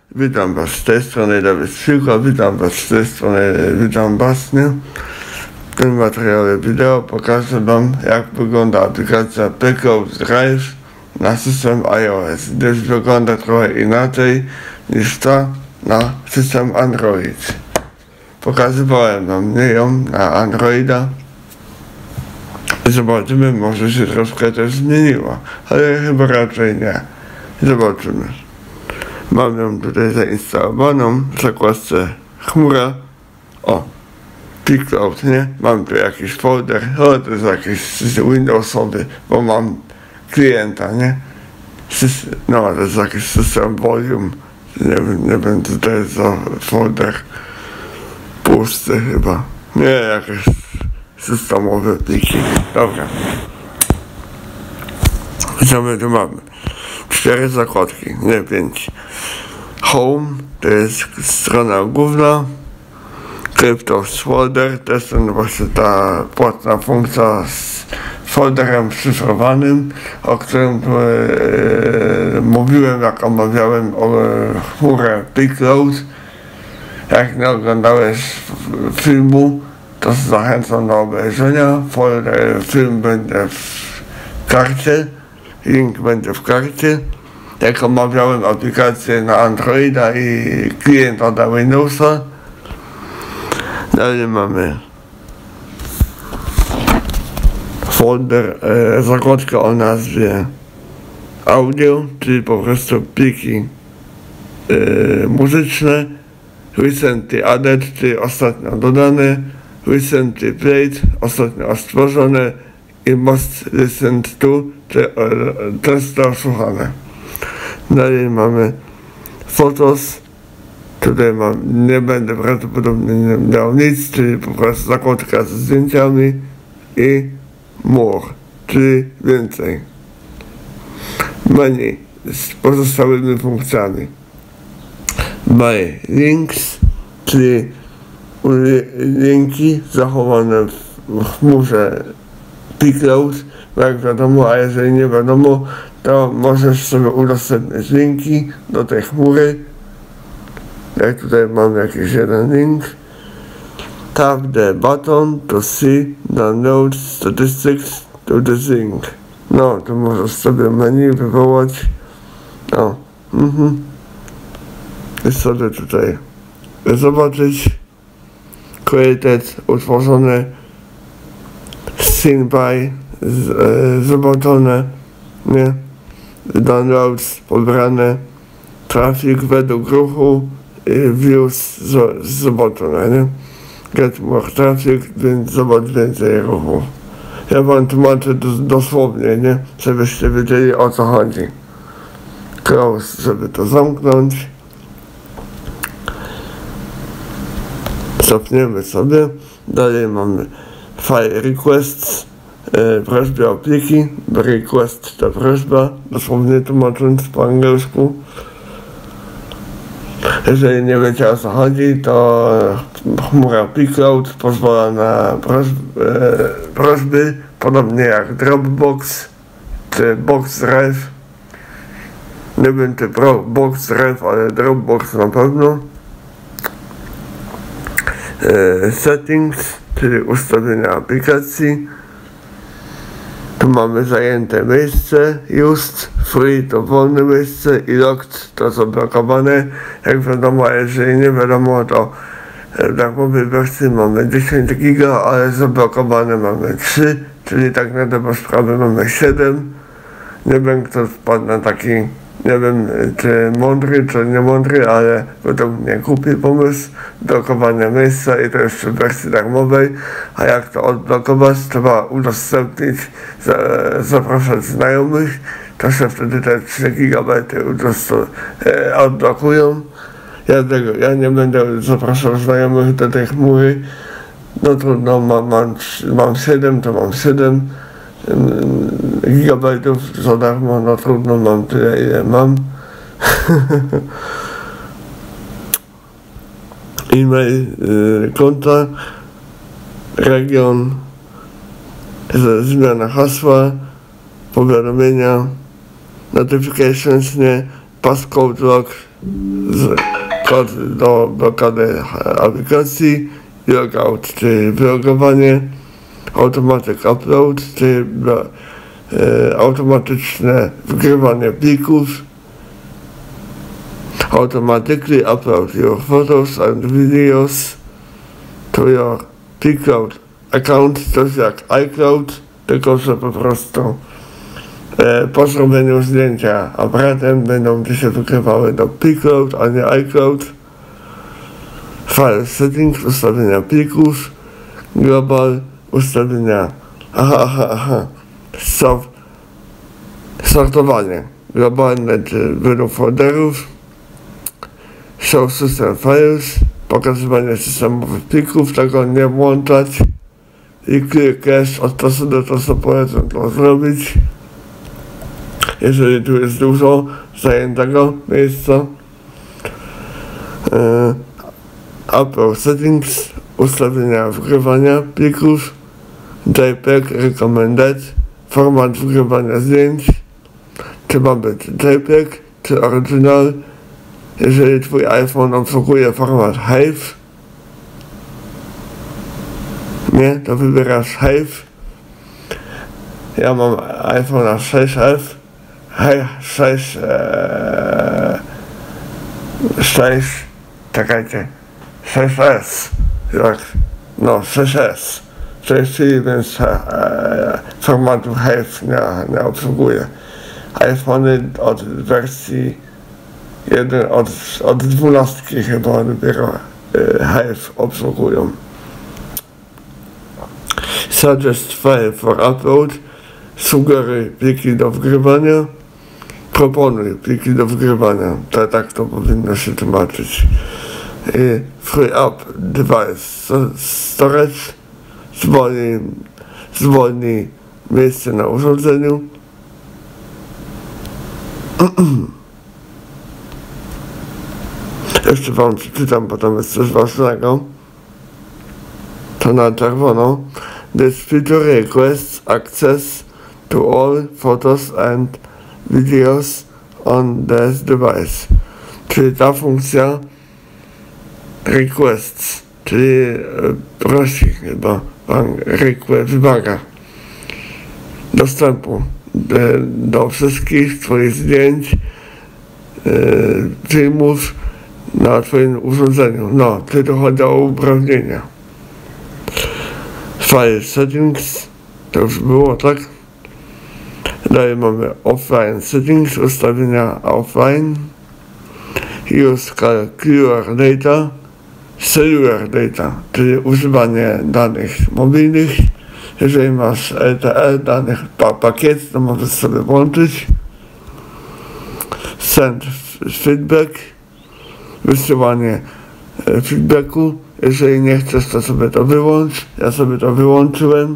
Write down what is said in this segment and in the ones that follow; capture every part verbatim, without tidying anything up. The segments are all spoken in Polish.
Witam Was z tej strony Dawid Szylko, witam Was z tej strony, witam Was, nie? W tym materiale wideo pokażę Wam, jak wygląda aplikacja Pickload Drive na system iOS, gdyż wygląda trochę inaczej niż ta na system Android. Pokazywałem Wam ją na Androida. Zobaczymy, może się troszkę też zmieniła, ale chyba raczej nie. Zobaczymy. Mam ją tutaj zainstalowaną w zakładce chmura. O, Pickload, nie? Mam tu jakiś folder, o, to jest jakiś Windowsowy, bo mam klienta, nie? System, no, to jest jakiś system volume. Nie wiem, nie wiem, co to jest za folder. Pusty chyba. Nie, jakieś systemowe pliki. Dobra. Co my tu mamy? Cztery zakładki, nie pięć. Home to jest strona główna. Cryptos folder to jest ten właśnie ta płatna funkcja z folderem szyfrowanym, o którym tu, e, mówiłem, jak omawiałem o e, chmurę Pickload. Jak nie oglądałeś filmu, to zachęcam do obejrzenia. Folder, film będzie w karcie. Link będzie w karcie. Jak omawiałem aplikację na Androida i klienta na Windowsa. Dalej mamy folder, e, zakładkę o nazwie audio, czyli po prostu pliki e, muzyczne. Recently added, czyli ostatnio dodane. Recently played, ostatnio stworzone. I most listened to, czyli często słuchane. Dalej mamy Photos. Tutaj mam, nie będę prawdopodobnie nie miał nic, czyli po prostu zakładka ze zdjęciami. I More, czyli więcej. Menu z pozostałymi funkcjami. My Links, czyli linki zachowane w chmurze Pickload, jak wiadomo, a jeżeli nie wiadomo, to możesz sobie udostępnić linki do tej chmury. Jak tutaj mam jakiś jeden link. Tap the button to see download statistics to the link. No, to możesz sobie menu wywołać. No, mhm. I sobie tutaj zobaczyć. Created, utworzone. Seen by, z, e, zobaczone, nie? Downloads, pobrane. Traffic według ruchu. I views, z, zobaczone, nie? Get more traffic, więc zobacz więcej ruchu. Ja wam tłumaczę dos, dosłownie, nie? Żebyście wiedzieli, o co chodzi. Close, żeby to zamknąć. Cofniemy sobie. Dalej mamy file requests, e, prośby o pliki. Request to prośba, dosłownie tłumacząc po angielsku. Jeżeli nie wiecie, o co chodzi, to chmura Pickload pozwala na prośby, e, prośby podobnie jak Dropbox czy Box Drive. Nie wiem, czy Box Drive, ale Dropbox na pewno. E, settings, czyli ustawienia aplikacji. Tu mamy zajęte miejsce, used, free to wolne miejsce i locked to zablokowane. Jak wiadomo, jeżeli nie wiadomo, to w darmowej wersji mamy dziesięć giga, ale zablokowane mamy trzy, czyli tak na dobrą sprawę mamy siedem. Nie wiem, kto wpadł na taki, nie wiem, czy mądry, czy nie mądry, ale według mnie głupi pomysł blokowania miejsca i to jeszcze w wersji darmowej. A jak to odblokować? Trzeba udostępnić, za, zapraszać znajomych, to się wtedy te trzy gigabajty e, odblokują. Ja, tego, ja nie będę zapraszał znajomych do tej chmury. No trudno, mam, mam, mam siedem, to mam siedem gigabajtów za darmo, no trudno, mam tyle, ile mam. E-mail, y, konta, region, zmiana hasła, powiadomienia, notifications, nie, passcode lock, z, kod do blokady aplikacji, logout, czyli wylogowanie, automatic upload, czyli e, automatyczne wgrywanie plików, automatically upload your photos and videos to your Picloud account, to jest jak iCloud, tylko że po prostu e, po zrobieniu zdjęcia aparatem będą ci się wykrywały do Picloud, a nie iCloud. File settings, ustawienia plików, global, ustawienia, aha, aha, aha, Sort, sortowanie globalne wielu folderów, show system files, pokazywanie systemowych plików, tego nie włączać i clear cache, od czasu do czasu polecam to zrobić, jeżeli tu jest dużo zajętego miejsca. E, Upload settings, ustawienia wgrywania plików, JPEG recommended, format wgrywania zdjęć, czy ma być JPEG, czy original, jeżeli twój iPhone obsługuje format HEIF, nie, to wybierasz HEIF. Ja mam iPhone'a sześć F, sześć, sześć, czekajcie, sześć S, jak, no sześć S, sześć, więc e, formatu HEIF nie, nie obsługuje. iPhony od wersji jeden, od, od dwunastki chyba dopiero e, HEIF obsługują. Suggest file for upload, sugeruj pliki do wgrywania, proponuj pliki do wgrywania, to, tak to powinno się tłumaczyć. I free up device storage, zwolni, zwolni miejsce na urządzeniu. Jeszcze wam przeczytam, bo tam jest coś ważnego. To na czerwono. This feature requests access to all photos and videos on this device. Czyli ta funkcja requests, czyli e, prosi chyba request, wymaga dostępu de, do wszystkich twoich zdjęć, e, filmów na twoim urządzeniu. No, czyli to chodzi o uprawnienia. File settings, to już było, tak? Dalej mamy offline settings, ustawienia offline. Use cellular data, cellular data, czyli używanie danych mobilnych. Jeżeli masz L T E, danych pa pakiet, to możesz sobie włączyć. Send feedback, wysyłanie e, feedbacku. Jeżeli nie chcesz, to sobie to wyłącz. Ja sobie to wyłączyłem.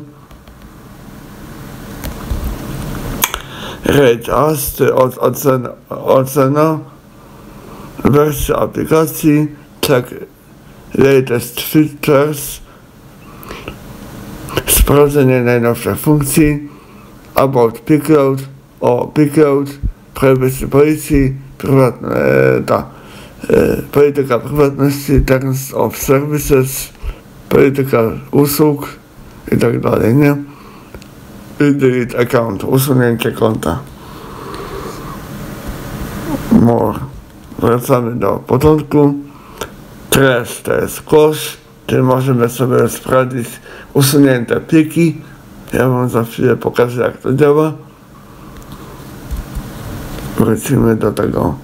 Rate as, czy od, ocena, ocena, wersja aplikacji, check latest features, sprawdzenie najnowszych funkcji, about Picloud, o Picloud, privacy policy, prywatne, e, ta, e, polityka prywatności, terms of services, polityka usług i tak dalej, nie? I delete account, usunięcie konta. More. Wracamy do początku. Trash to jest kosz, czyli możemy sobie sprawdzić usunięte pliki. Ja wam za chwilę pokażę, jak to działa. Wrócimy do tego.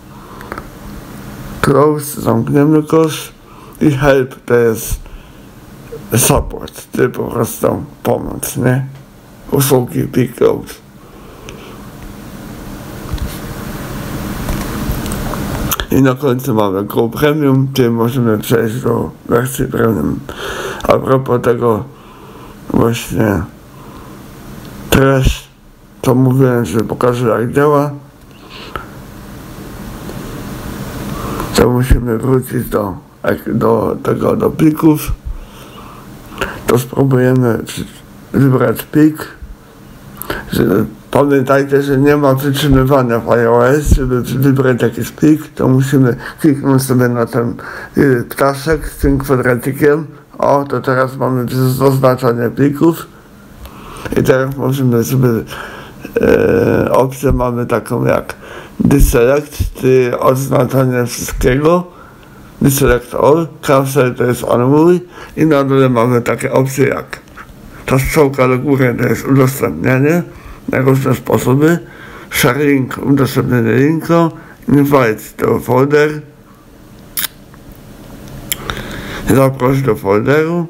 Close, zamkniemy kosz. I help to jest support, czyli po prostu pomoc, nie? Usługi Picloud. I na końcu mamy Go Premium, czyli możemy przejść do wersji Premium. A propos tego właśnie Trash, to mówiłem, że pokażę, jak działa. To musimy wrócić do, do tego, do plików. To spróbujemy wybrać plik, Pamiętajcie, że nie ma przytrzymywania w iOS. Żeby wybrać jakiś plik, to musimy kliknąć sobie na ten y, ptaszek z tym kwadracikiem. O, to teraz mamy zaznaczanie plików. I teraz możemy sobie e, opcję mamy taką jak Deselect, czyli oznaczanie wszystkiego. Deselect all, Cancel to jest unmój i na dole mamy takie opcje jak ta strzałka do góry to jest udostępnianie na różne sposoby, Sharing, udostępnienie linku, Invite do folder, zaproś do folderu,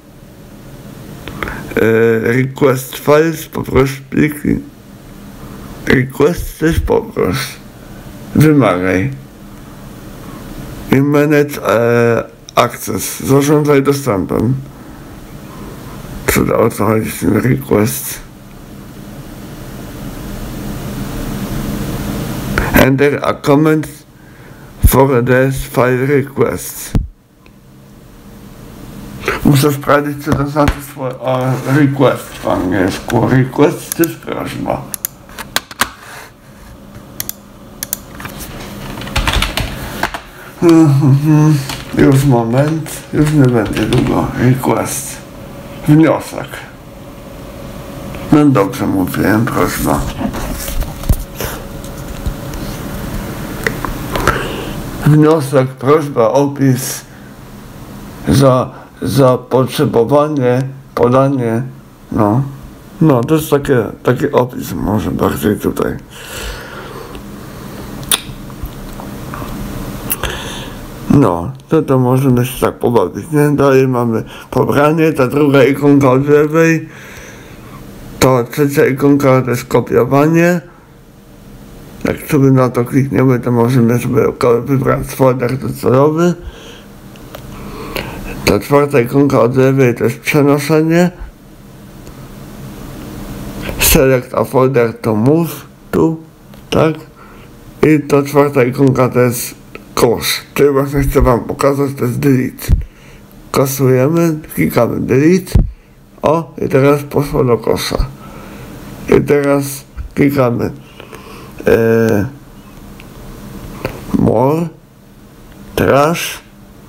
Request files, poproś pliki, Request też poproś, wymagaj i Manage e, Access, zarządzaj dostępem. Co o co chodzi z tym request? Enter a comment for this file request. Muszę sprawdzić, co to znaczy słowo request w angielsku. Request to jest prośba. Już moment, już nie będzie długo. Request. Wniosek. No dobrze mówiłem, prośba. Wniosek, prośba, opis, za, zapotrzebowanie, podanie, no. No, to jest takie, taki opis może bardziej tutaj. No, to to możemy się tak pobawić, nie? Dalej mamy pobranie, ta druga ikonka od lewej, to trzecia ikonka to jest kopiowanie. Jak sobie na to klikniemy, to możemy sobie wybrać folder docelowy. Ta czwarta ikonka od lewej to jest przenoszenie. Select a folder to move tu, tak? I ta czwarta ikonka to jest kosz, czyli właśnie chcę wam pokazać, to jest delete. Kasujemy, klikamy delete, o i teraz poszło do kosza. I teraz klikamy e, more, trash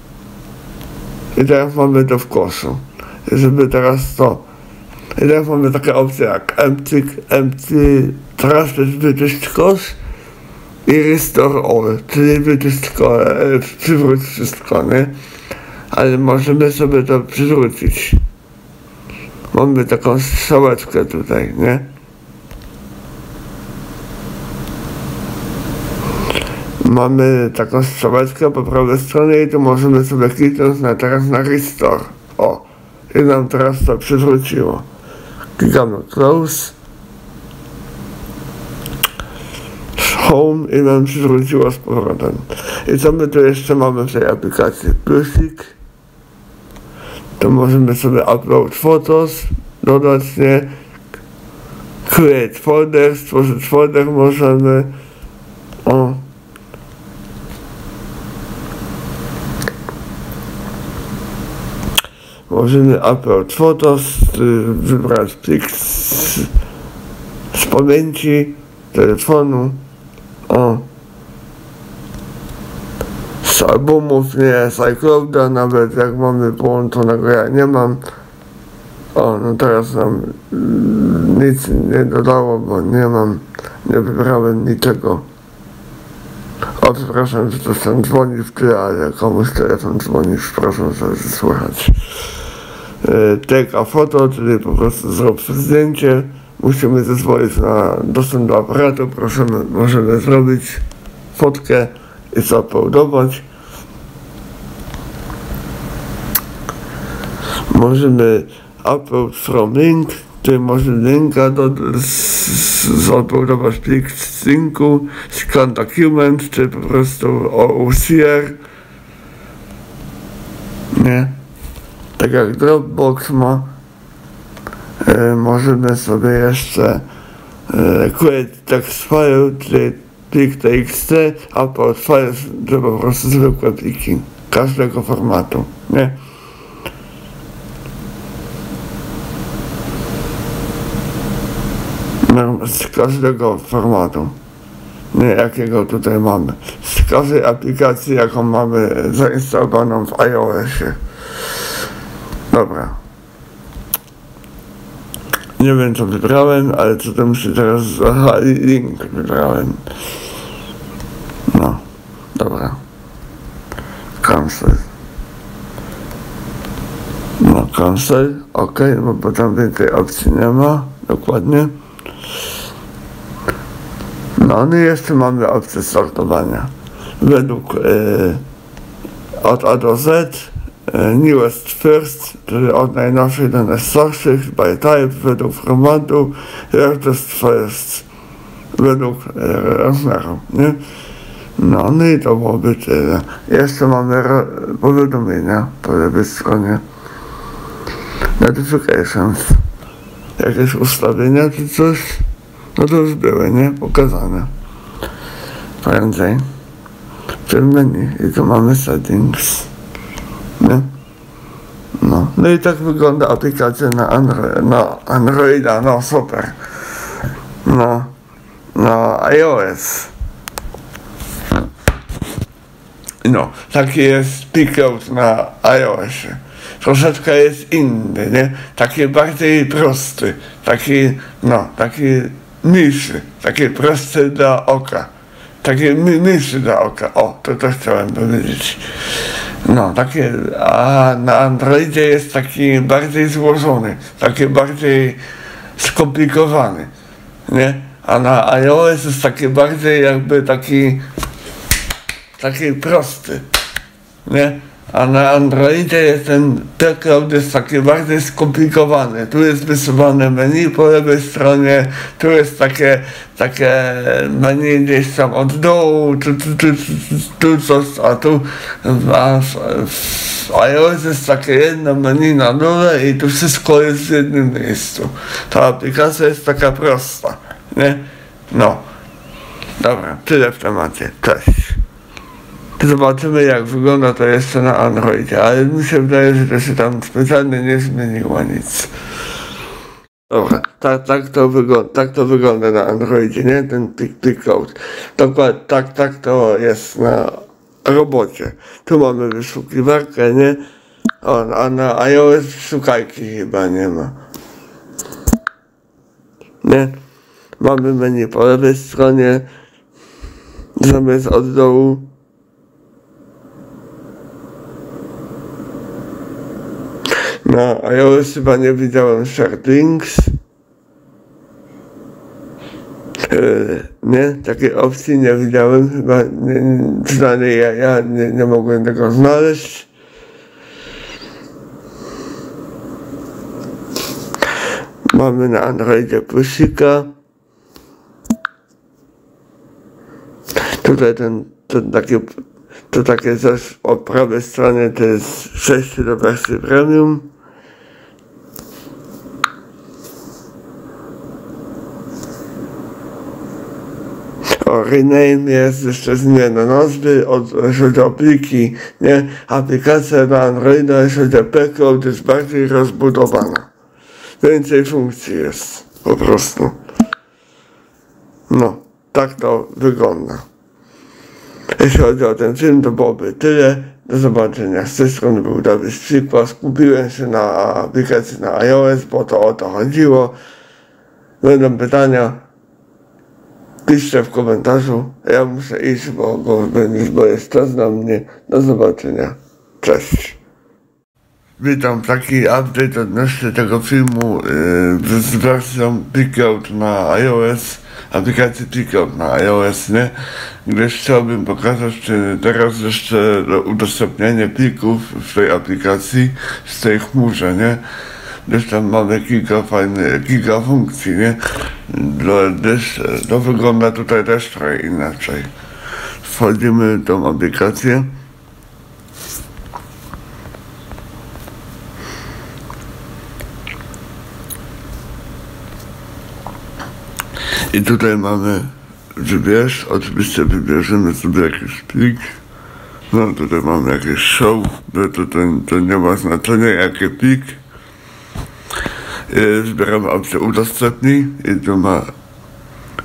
i teraz mamy to w koszu. I żeby teraz to, i teraz mamy takie opcje jak empty, empty trash, to jest wyczyść kosz, i restore all, czyli wyczysto, e, przywróć wszystko, nie? Ale możemy sobie to przywrócić. Mamy taką strzałeczkę tutaj, nie? Mamy taką strzałeczkę po prawej stronie i tu możemy sobie kliknąć na, teraz na restore. O, i nam teraz to przywróciło. Klikamy close. Home i nam przywróciło z powrotem. I co my tu jeszcze mamy w tej aplikacji? Plusik. To możemy sobie upload photos, dodać, nie? Create folder, stworzyć folder możemy. O. Możemy upload photos, wybrać plik z, z pamięci telefonu. O. Z albumów, nie, z iClouda, nawet jak mamy połączonego, ja nie mam. O, no teraz nam nic nie dodało, bo nie mam, nie wybrałem niczego. O, przepraszam, że to sam dzwoni w tyle, ale komuś telefon dzwoni, przepraszam, że słychać. E, take a photo, czyli po prostu zrób zdjęcie. Musimy zezwolić na dostęp do aparatu, prosimy, możemy zrobić fotkę i zauploadować. Możemy upload from link, czyli możemy linka do, zauploadować plik z linku, scan document, czy po prostu O C R. Nie? Tak jak Dropbox ma. E, możemy sobie jeszcze e, create text file, czyli plik T X T, upload files, to po prostu zwykłe pliki każdego formatu, nie? z każdego formatu, nie, jakiego tutaj mamy, z każdej aplikacji, jaką mamy zainstalowaną w iOSie. Dobra. Nie wiem, co wybrałem, ale co to muszę teraz... Aha, link wybrałem. No, dobra. Cancel. No, cancel, ok, bo, bo tam więcej opcji nie ma, dokładnie. No, no i jeszcze mamy opcję sortowania. Według e, od A do Z, e, newest first, czyli od najnowszych do najstarszych, by type, według formatu, latest first, według e, rozmiaru, nie? No, no i to byłoby tyle. Jeszcze mamy powiadomienia po lewej stronie. Notifications. Jakieś ustawienia czy coś? No to już były, nie? Pokazane. Prędzej. W tym menu. I tu mamy settings. Nie? No. No i tak wygląda aplikacja na, Andro na Androida. No super. No. No iOS. No. Taki jest Picout na iOSie. Troszeczkę jest inny, nie? Taki bardziej prosty, taki, no, taki mniejszy, taki prosty dla oka, taki mniejszy dla oka, o, to to chciałem powiedzieć. No, takie, a na Androidzie jest taki bardziej złożony, taki bardziej skomplikowany, nie? A na iOS jest taki bardziej jakby taki, taki prosty, nie? A na Androidzie jest ten Picout jest taki bardziej skomplikowany. Tu jest wysuwane menu po lewej stronie, tu jest takie, takie menu gdzieś tam od dołu, tu, tu, tu, tu, tu coś, a tu a w iOS jest takie jedno menu na dole i tu wszystko jest w jednym miejscu. Ta aplikacja jest taka prosta, nie? No. Dobra, tyle w temacie. Cześć. Zobaczymy, jak wygląda to jeszcze na Androidzie, ale mi się wydaje, że to się tam specjalnie nie zmieniło nic. Dobra, tak, tak, to, wygląda, tak to wygląda na Androidzie, nie? Ten Picout. Dokładnie, tak, tak to jest na robocie. Tu mamy wyszukiwarkę, nie? O, a na iOS szukajki chyba nie ma. Nie? Mamy menu po lewej stronie, zamiast od dołu. Na iOS chyba nie widziałem shared links. Yy, nie, takiej opcji nie widziałem, chyba nie, nie, przynajmniej ja, ja nie, nie mogłem tego znaleźć. Mamy na Androidzie plusika. Tutaj ten, ten taki, to takie coś po prawej stronie to jest przejście do wersji premium. O, rename jest jeszcze zmiana nazwy, od, jeśli o pliki, nie? Aplikacja na Androida, jeśli o Picout jest bardziej rozbudowana. Więcej funkcji jest, po prostu. No, tak to wygląda. Jeśli chodzi o ten film, to byłoby tyle. Do zobaczenia. Z tej strony był Dawid Szczypła. Skupiłem się na aplikacji na iOS, bo to o to chodziło. Będą pytania. Piszcie w komentarzu. Ja muszę iść, bo, bo, bo jest czas na mnie. Do zobaczenia. Cześć. Witam, taki update odnośnie tego filmu yy, z wersją Picout na iOS, aplikacji Picout na iOS, nie? Gdyż chciałbym pokazać, czy teraz jeszcze udostępnianie plików w tej aplikacji, z tej chmurze, nie? Gdyż tam mamy kilka fajnych, kilka funkcji, nie? Gdyż to wygląda tutaj też trochę inaczej. Wchodzimy w tą aplikację. I tutaj mamy wybierz, oczywiście wybierzemy sobie jakiś plik. No tutaj mamy jakieś show, to, to, to, to nie ma znaczenia jaki plik. Wybieramy opcję udostępnij i tu ma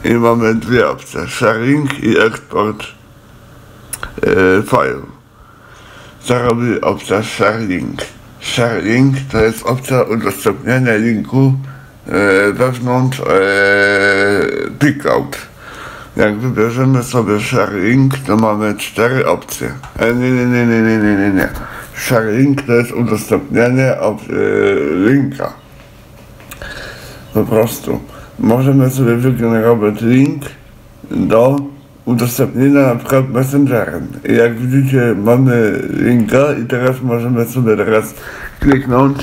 I mamy dwie opcje, sharing i export e, file. Co robi opcja sharing? Sharing to jest opcja udostępniania linku e, wewnątrz e, pCloud. Jak wybierzemy sobie sharing, to mamy cztery opcje. E, nie, nie, nie, nie, nie, nie, nie, nie. Sharing to jest udostępnianie e, linka. Po prostu możemy sobie wygenerować link do udostępnienia na przykład Messengerem. I jak widzicie, mamy linka i teraz możemy sobie teraz kliknąć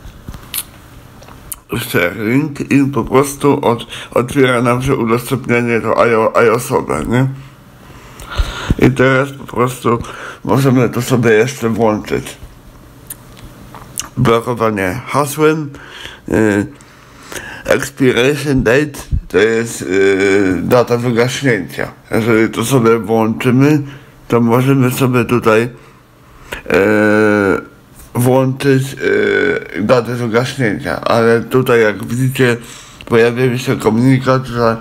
share link i po prostu od, otwiera nam się udostępnienie to iOS-owe, nie? I teraz po prostu możemy to sobie jeszcze włączyć. Blokowanie hasłem. Yy, Expiration date to jest yy, data wygaśnięcia. Jeżeli to sobie włączymy, to możemy sobie tutaj yy, włączyć yy, datę wygaśnięcia, ale tutaj jak widzicie pojawił się komunikat, że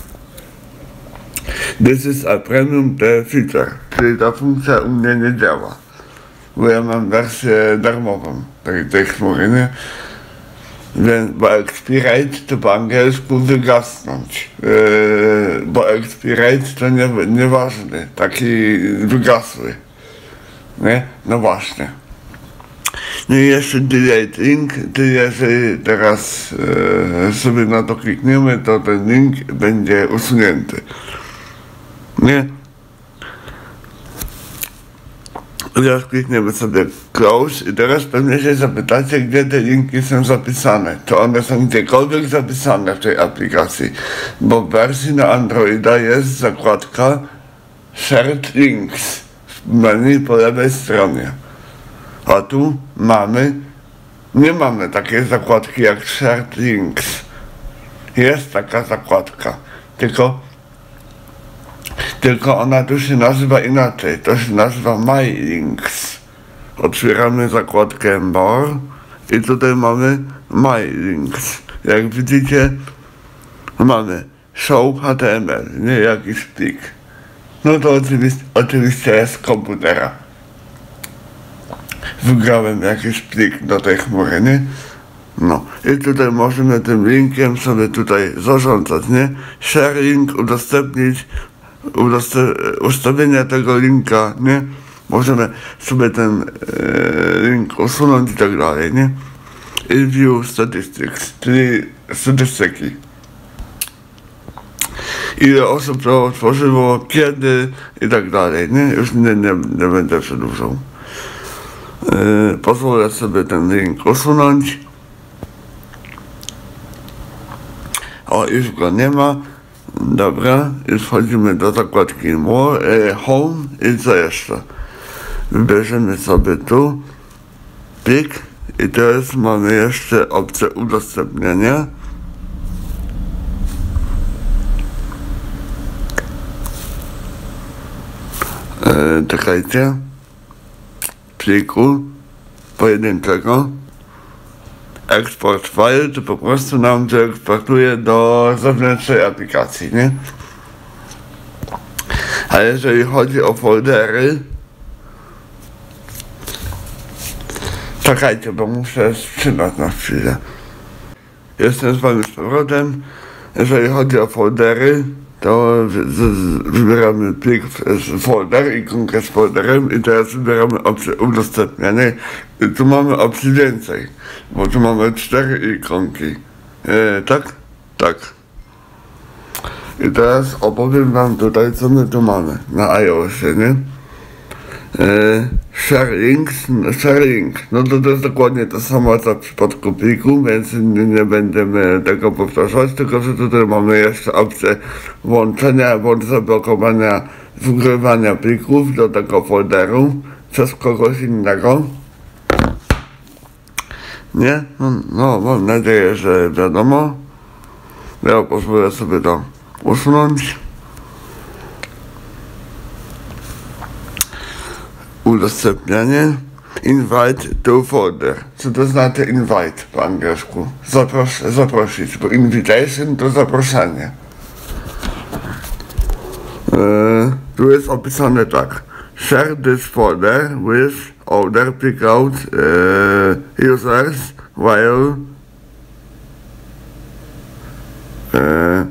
this is a premium feature, czyli ta funkcja u mnie nie działa, bo ja mam wersję darmową tej, tej chmury, nie? Więc, bo expirate to po angielsku wygasnąć, yy, bo expirate to nie, nieważny, taki wygasły, nie? No właśnie. No i jeszcze delete link, czyli jeżeli teraz yy, sobie na to klikniemy, to ten link będzie usunięty, nie? Teraz klikniemy sobie close i teraz pewnie się zapytacie, gdzie te linki są zapisane. Czy one są gdziekolwiek zapisane w tej aplikacji, bo w wersji na Androida jest zakładka Shared Links w menu po lewej stronie. A tu mamy, nie mamy takiej zakładki jak Shared Links. Jest taka zakładka, tylko Tylko ona tu się nazywa inaczej, to się nazywa My Links. Otwieramy zakładkę More i tutaj mamy My Links. Jak widzicie, mamy Show H T M L, nie jakiś plik. No to oczywiście, oczywiście jest z komputera. Wygrałem jakiś plik do tej chmury, nie? No i tutaj możemy tym linkiem sobie tutaj zarządzać, nie? Sharing, udostępnić, ustawienia tego linka, nie? Możemy sobie ten e, link usunąć i tak dalej, nie? I view statistics, czyli statystyki. Ile osób to otworzyło, kiedy i tak dalej, nie? Już nie, nie, nie będę przedłużał. E, pozwolę sobie ten link usunąć. O, już go nie ma. Dobra, i wchodzimy do zakładki More, e, Home i co jeszcze? Wybierzemy sobie tu plik i teraz mamy jeszcze opcję udostępniania. E, czekajcie. Pliku pojedynczego. Export file to po prostu nam wyeksportuje do zewnętrznej aplikacji, nie? A jeżeli chodzi o foldery, czekajcie, bo muszę wstrzymać na chwilę. Jestem z wami z powrotem. Jeżeli chodzi o foldery, to wybieramy plik z folder, ikonkę z folderem i teraz wybieramy opcję udostępnianie. I tu mamy opcji więcej, bo tu mamy cztery ikonki. E, tak? Tak. I teraz opowiem wam tutaj, co my tu mamy na iOSie, nie? E, sharing, sharing, no to to jest dokładnie to samo co w przypadku pliku, więc nie, nie będziemy tego powtarzać, tylko że tutaj mamy jeszcze opcję włączenia bądź zablokowania wgrywania plików do tego folderu przez kogoś innego. Nie? No, no mam nadzieję, że wiadomo. Ja pozwolę sobie to usunąć. Udostępnianie. Invite to folder. Co to znaczy invite po angielsku? Zapros zaprosić, bo invitation to zaproszenie. tu jest opisane tak. Share this folder with other Picloud uh, users while uh,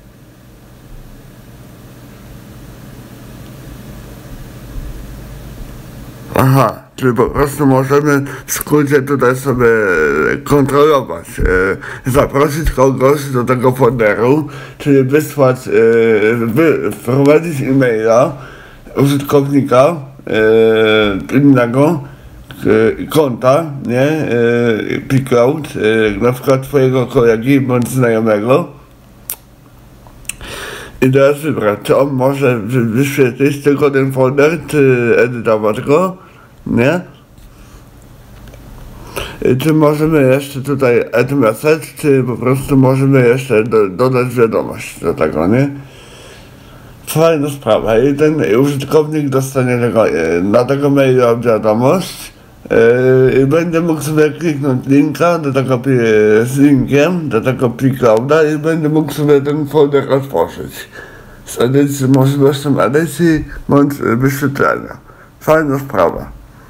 aha, czyli po prostu możemy w skrócie tutaj sobie kontrolować, e, zaprosić kogoś do tego folderu, czyli wysłać, e, wy, wprowadzić e-maila użytkownika e, innego e, konta, nie, e, Picloud, e, na przykład twojego kolegi bądź znajomego. I teraz wybrać, czy on może wyświetlić tylko ten folder, czy edytować go, nie? I czy możemy jeszcze tutaj add message, czy po prostu możemy jeszcze do, dodać wiadomość do tego, nie? Fajna sprawa. I ten użytkownik dostanie tego, na tego maila wiadomość yy, i będzie mógł sobie kliknąć linka do tego, z linkiem do tego Piclouda i będzie mógł sobie ten folder otworzyć z edycji, możliwością edycji bądź wyświetlenia. Fajna sprawa.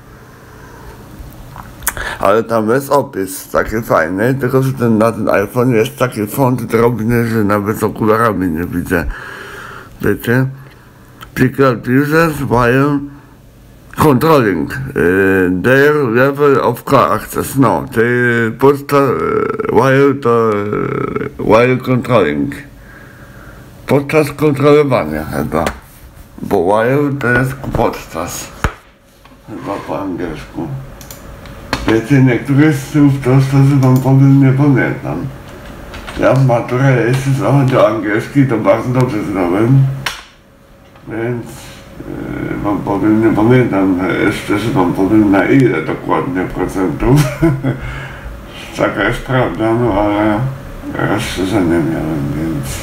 Ale tam jest opis taki fajny, tylko że ten, na ten iPhone jest taki font drobny, że nawet z okularami nie widzę. Wiecie? Picloud users while controlling uh, their level of car access. No, they podczas uh, while to uh, while controlling. Podczas kontrolowania chyba. Bo while to jest podczas. Chyba po angielsku. Wiecie, niektórych słów to szczerze wam powiem, nie pamiętam. Ja w maturze, jeśli chodzi o angielski, to bardzo dobrze znałem. Więc yy, wam powiem, nie pamiętam, szczerze wam powiem, na ile dokładnie procentów. Taka jest prawda, no ale rozszerzenie miałem, więc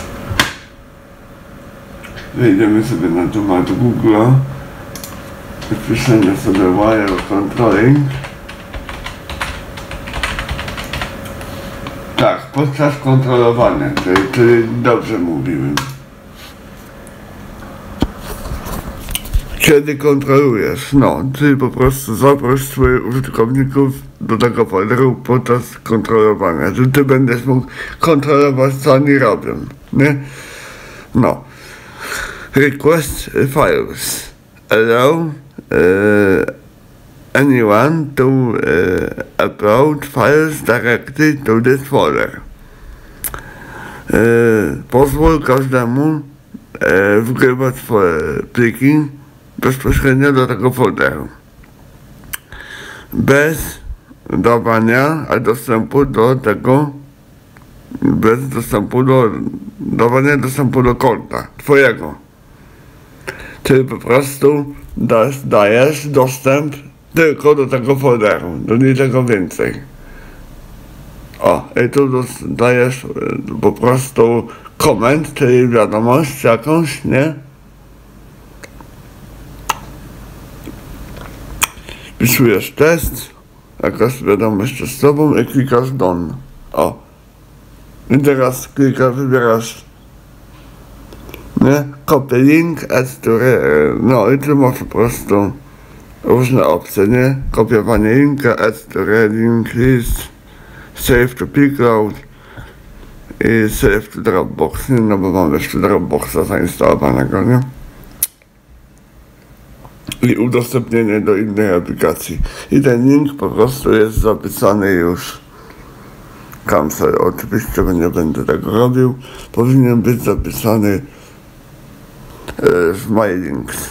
wejdziemy sobie na temat Google'a. Wpiszemy sobie while controlling. Tak, podczas kontrolowania, czyli, czyli dobrze mówiłem. Kiedy kontrolujesz? No, ty po prostu zaproś swoich użytkowników do tego folderu podczas kontrolowania, że ty będziesz mógł kontrolować, co oni robią, nie? No. Request files. Allow uh, anyone to uh, upload files directly to this folder. Uh, pozwól każdemu uh, wgrywać swoje pliki bezpośrednio do tego folderu. Bez dawania dostępu do tego, bez dostępu do, dawania dostępu do konta twojego. Ty po prostu dasz, dajesz dostęp tylko do tego folderu, do niczego więcej. O, i tu dajesz po prostu koment, czyli wiadomość jakąś, nie? Wpisujesz test, jakaś wiadomość testową i klikasz done. O. I teraz klikasz, wybierasz, nie? Copy link, add to re... No i tu masz po prostu różne opcje, nie? Kopiowanie linka, add to re link list, save to Picloud i save to Dropbox, nie? No bo mam jeszcze Dropboxa zainstalowanego, nie? I udostępnienie do innej aplikacji. I ten link po prostu jest zapisany już. Cancel. Oczywiście nie będę tego robił. Powinien być zapisany e, w My Links.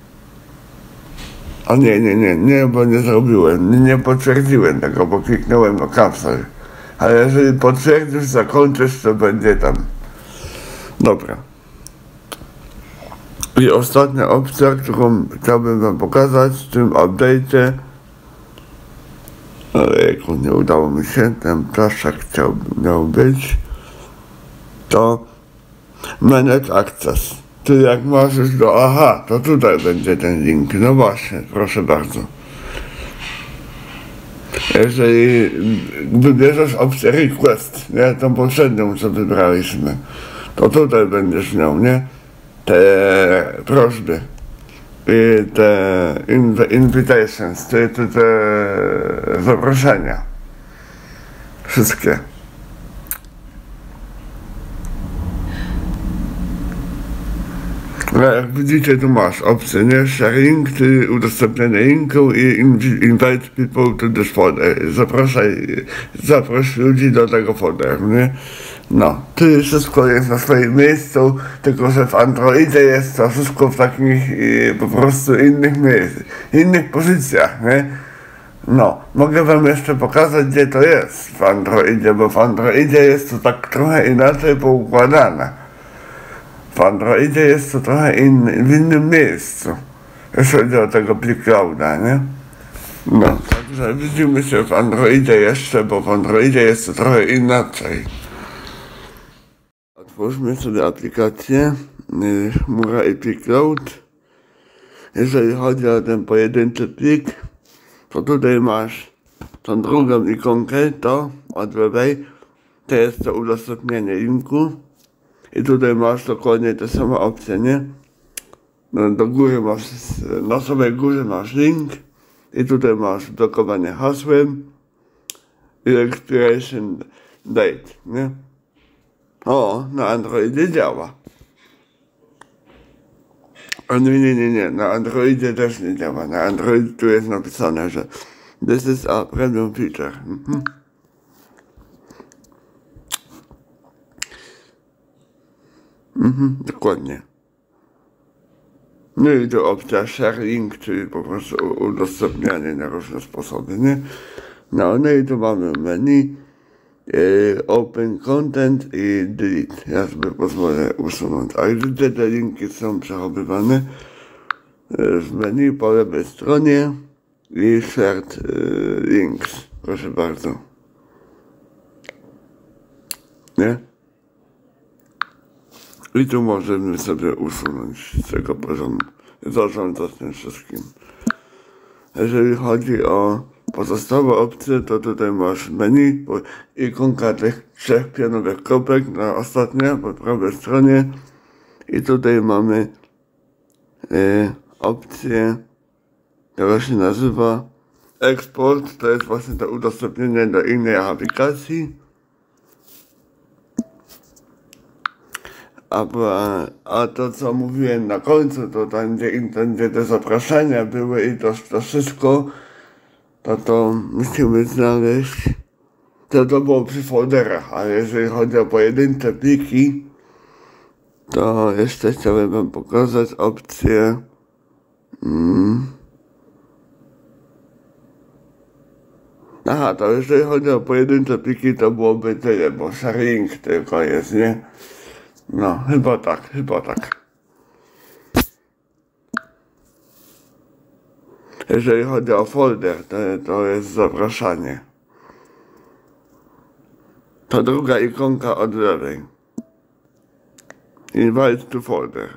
A nie, nie, nie, nie, bo nie zrobiłem. Nie, nie potwierdziłem tego, bo kliknąłem na cancel. Ale jeżeli potwierdzisz, zakończysz, to będzie tam. Dobra. I ostatnia opcja, którą chciałbym wam pokazać w tym update'cie, ale jak nie udało mi się, ten plaszczak chciał, miał być, to Manage Access. Czyli jak masz już do, aha, to tutaj będzie ten link, no właśnie, proszę bardzo. Jeżeli wybierzesz opcję Request, nie, tą poprzednią, co wybraliśmy, to tutaj będziesz miał, nie? Te prośby, i te invitations, te, te, te zaproszenia. Wszystkie. No jak widzicie, tu masz opcję, nie? Sharing, czyli udostępnianie linku i invite people to this folder. Zapraszaj, zaproś ludzi do tego folderu, nie? No, tu wszystko jest na swoim miejscu, tylko że w Androidzie jest to wszystko w takich po prostu innych miejscach, innych pozycjach, nie? No, mogę wam jeszcze pokazać, gdzie to jest w Androidzie, bo w Androidzie jest to tak trochę inaczej poukładane. W Androidzie jest to trochę inny, w innym miejscu, jeśli chodzi o tego plikclouda, nie? No, także widzimy się w Androidzie jeszcze, bo w Androidzie jest to trochę inaczej. Otwórzmy sobie aplikację Chmura i plikcloud. Jeżeli chodzi o ten pojedynczy plik, to tutaj masz tą drugą ikonkę, to od lewej, to jest to udostępnienie linku. I tutaj masz dokładnie te same opcje, nie? No, do góry masz, na samej górze masz link i tutaj masz blokowanie hasłem i expiration date, nie? O, na Androidzie działa. A nie, nie, nie, nie, na Androidzie też nie działa. Na Androidzie tu jest napisane, że this is a premium feature. Mhm. Mhm, dokładnie. No i to opcja sharing, czyli po prostu udostępnianie na różne sposoby, nie? No, no i tu mamy menu, e, open content i delete. Ja sobie pozwolę usunąć. A gdzie te linki są przechowywane? E, w menu po lewej stronie i shared e, links. Proszę bardzo. Nie? I tu możemy sobie usunąć z tego porządku, zarządzać tym wszystkim. Jeżeli chodzi o pozostałe opcje, to tutaj masz menu, ikonka tych trzech pionowych kropek na ostatnie, po prawej stronie. I tutaj mamy e, opcję, która się nazywa eksport, to jest właśnie to udostępnienie do innej aplikacji. A, a to, co mówiłem na końcu, to tam, gdzie, gdzie te zaproszenia były i to, to wszystko, to to musimy znaleźć, to to było przy folderach, ale jeżeli chodzi o pojedyncze pliki, to jeszcze chciałem wam pokazać opcję hmm. Aha, to jeżeli chodzi o pojedyncze pliki, to byłoby tyle, bo sharing tylko jest, nie? No, chyba tak, chyba tak. Jeżeli chodzi o folder, to, to jest zapraszanie. To druga ikonka od lewej. Invite to folder.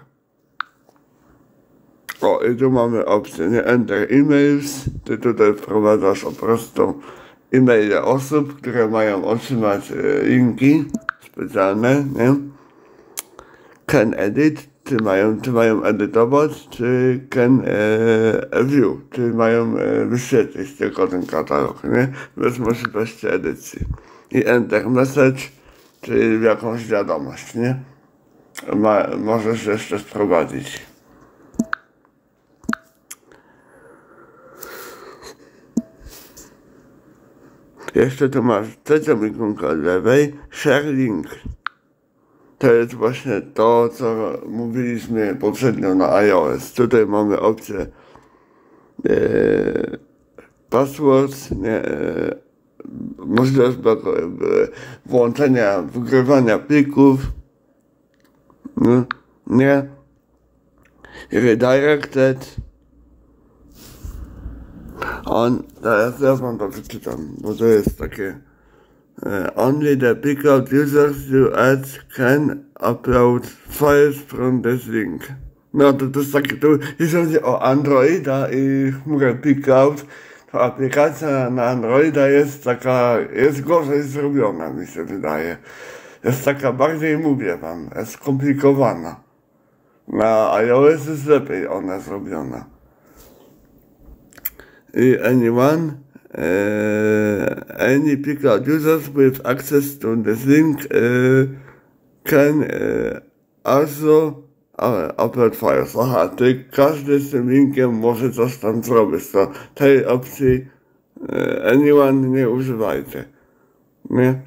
O, i tu mamy opcję, nie? Enter emails. Ty tutaj wprowadzasz po prostu e-maile osób, które mają otrzymać e, linki specjalne, nie? Can edit, czy mają, czy mają edytować, czy can e, view, czy mają e, wyświetlić tylko ten katalog, nie? Bez możliwości edycji. I enter message, czyli jakąś wiadomość, nie? Ma, możesz jeszcze wprowadzić. Jeszcze tu masz trzecią ikonkę od lewej, share link. To jest właśnie to, co mówiliśmy poprzednio na iOS. Tutaj mamy opcję e, passwords, nie, e, możliwość e, włączenia, wygrywania plików, nie, nie, redirected. On, teraz ja wam to przeczytam, bo to jest takie uh, only the pickout users you add can upload files from this link. No to, to jest takie, to, jeśli chodzi o Androida i chmurę pickout, to aplikacja na Androida jest taka, jest gorzej zrobiona, mi się wydaje. Jest taka bardziej, mówię wam, jest skomplikowana. Na iOS jest lepiej ona zrobiona. I anyone, uh, any Picloud users with access to this link uh, can uh, also uh, upload files. Aha, ty każdy z tym linkiem może coś tam zrobić. To tej opcji uh, anyone nie używajcie. Nie?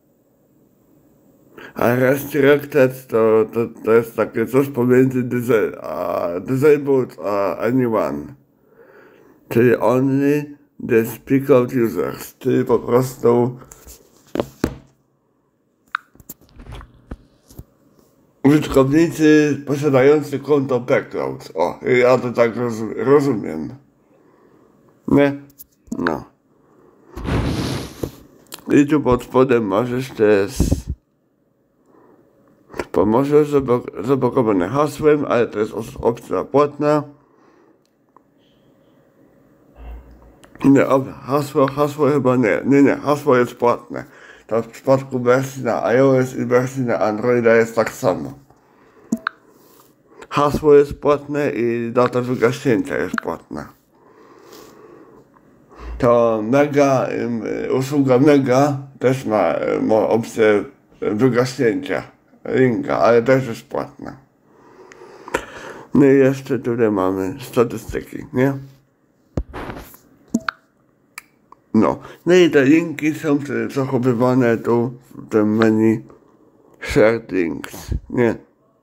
A restricted to, to, to jest takie coś pomiędzy disa uh, disabled a anyone. Czyli only the Picloud users, czyli po prostu użytkownicy posiadający konto Picloud. O, ja to tak roz, rozumiem. Nie? No. I tu pod spodem masz jeszcze pomoże zablokowane hasłem, ale to jest opcja płatna. Nie, hasło, hasło chyba nie, nie, nie, hasło jest płatne. To w przypadku wersji na iOS i wersji na Androida jest tak samo. Hasło jest płatne i data wygaśnięcia jest płatna. To Mega, usługa Mega też ma, ma opcję wygaśnięcia linka, ale też jest płatna. No i jeszcze tutaj mamy statystyki, nie? No, no i te linki są zachowywane tu w tym menu Shared Links, nie?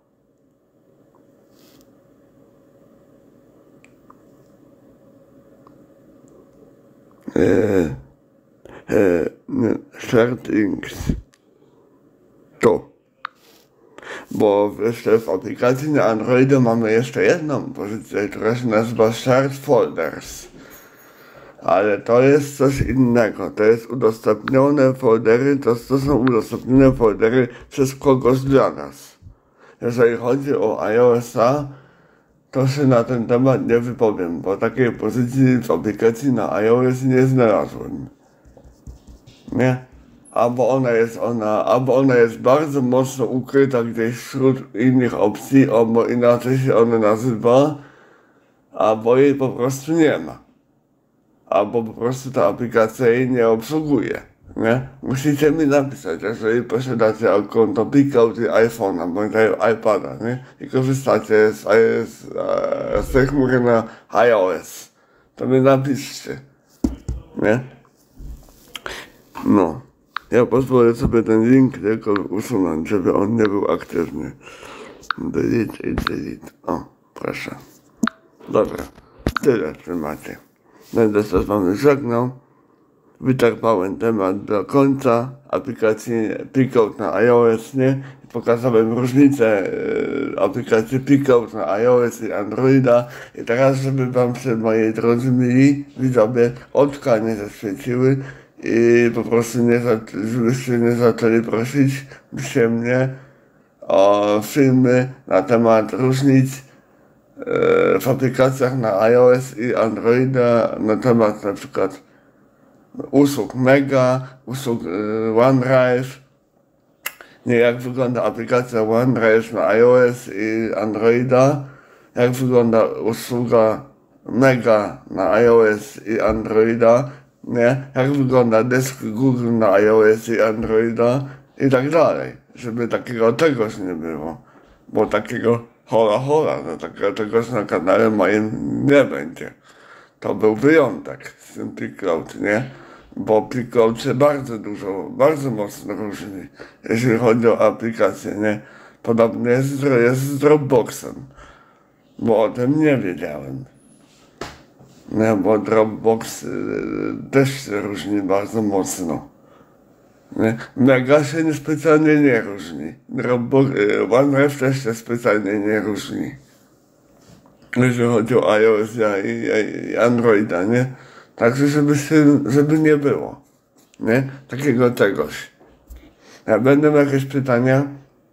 E, e, Shared Links. Tu. Bo jeszcze w aplikacji na Androidzie mamy jeszcze jedną pozycję, która się nazywa Shared Folders. Ale to jest coś innego, to jest udostępnione foldery, to, to są udostępnione foldery przez kogoś dla nas. Jeżeli chodzi o iOS-a, to się na ten temat nie wypowiem, bo takiej pozycji w aplikacji na iOS nie znalazłem. Nie? Albo ona jest ona, albo ona jest bardzo mocno ukryta gdzieś wśród innych opcji, albo inaczej się ona nazywa, albo jej po prostu nie ma. Albo po prostu ta aplikacja jej nie obsługuje, nie? Musicie mi napisać, jeżeli posiadacie konto Picloud i iPhone'a, bądź iPada, nie? I korzystacie z, z, z tej chmury na iOS, to mi napiszcie, nie? No, ja pozwolę sobie ten link tylko usunąć, żeby on nie był aktywny. Delete i delete, o, proszę. Dobra, tyle w temacie. Będę się z wami żegnał. Wyczerpałem temat do końca aplikacji Picloud na iOS, nie? Pokazałem różnicę e, aplikacji Picloud na iOS i Androida. I teraz, żeby wam się, moi drodzy mili widzowie, oczka nie zaświeciły i po prostu nie, żebyście nie zaczęli prosić się mnie o filmy na temat różnic w aplikacjach na iOS i Androida na temat na przykład usług Mega, usług OneDrive, nie, jak wygląda aplikacja OneDrive na iOS i Androida, jak wygląda usługa Mega na iOS i Androida, nie, jak wygląda dysk Google na iOS i Androida i tak dalej, żeby takiego czegoś nie było, bo takiego hola hola, no takiego czegoś na kanale moim nie będzie. To był wyjątek z tym Picloud, nie? Bo Picloud się bardzo dużo, bardzo mocno różni, jeśli chodzi o aplikację, nie? Podobnie jest, jest z Dropboxem, bo o tym nie wiedziałem. Nie, bo Dropbox y, też się różni bardzo mocno. Nie? Mega się nie specjalnie nie różni. Dropbox, y, OneDrive też się specjalnie nie różni. Jeśli chodzi o iOS i, i, i Androida, nie? Także żeby, się, żeby nie było, nie? Takiego czegoś. Ja będą jakieś pytania,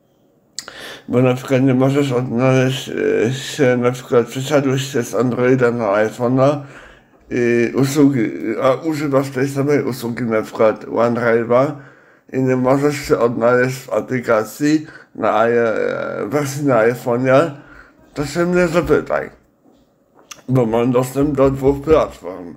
bo na przykład nie możesz odnaleźć się, na przykład przesiadłeś się z Androida na iPhone'a i usługi, a używasz tej samej usługi, na przykład OneDrive'a i nie możesz się odnaleźć w aplikacji na wersji na iPhone'a to się mnie zapytaj. Bo mam dostęp do dwóch platform.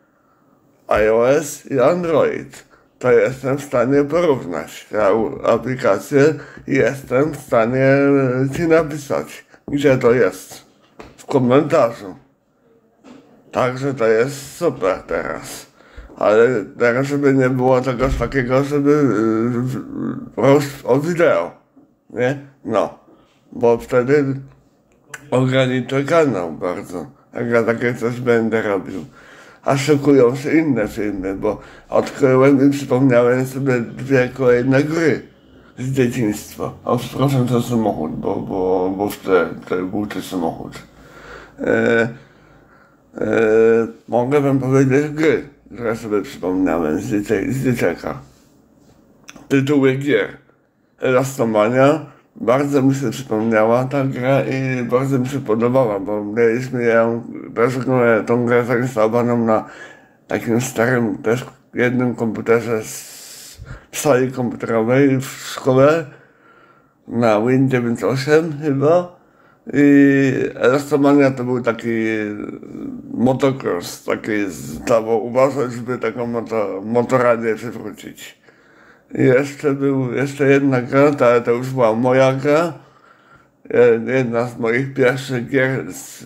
iOS i Android. To jestem w stanie porównać te aplikacje i jestem w stanie ci napisać, gdzie to jest. W komentarzu. Także to jest super teraz. Ale teraz, żeby nie było czegoś takiego, żeby yy, o wideo. Nie? No. Bo wtedy ograniczę kanał bardzo. Jak ja takie coś będę robił. A szykują się inne filmy, bo odkryłem i przypomniałem sobie dwie kolejne gry z dzieciństwa. O, proszę, to samochód, bo, bo, bo chcę, chcę buty samochód. E, e, mogę wam powiedzieć gry, które sobie przypomniałem z, dziecię, z dzieciaka. Tytuły gier. Elastomania. Bardzo mi się przypomniała ta gra i bardzo mi się podobała, bo mieliśmy ją, też tą grę zainstalowaną na takim starym, też jednym komputerze z sali komputerowej w szkole, na Win dziewięćdziesiąt osiem chyba. I Elastomania to był taki motocross, taki, trzeba uważać, żeby taką moto, motoradę przywrócić. I jeszcze był, jeszcze jedna gra, ale to już była moja gra. Jedna z moich pierwszych gier, z,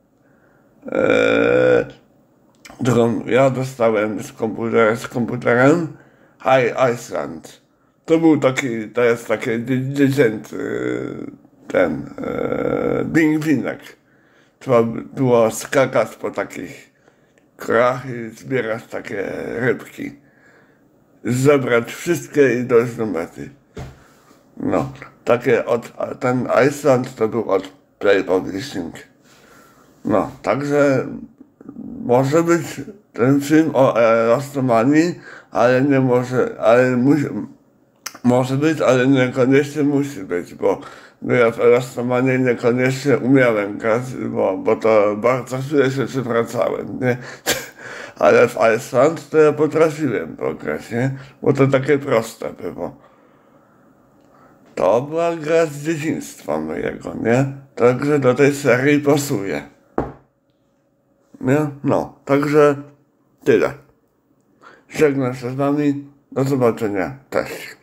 e, którą ja dostałem z, komputer, z komputerem, High Iceland. To był taki, to jest taki dziecięcy ten e, pingwinek. Trzeba było skakać po takich krach i zbierać takie rybki. Zebrać wszystkie i dojść do mety. No, takie od, ten Iceland to był od Play Publishing. No, także może być ten film o Elastomanii, ale nie może, ale musi, może być, ale niekoniecznie musi być, bo ja w Elastomanii niekoniecznie umiałem grać, bo, bo to bardzo chwilę się przywracałem, nie? Ale w Iceland to ja potrafiłem pograć, nie? Bo to takie proste było. To była gra z dzieciństwa mojego, nie? Także do tej serii pasuje. Nie? No, także tyle. Żegnam się z wami. Do zobaczenia. Cześć.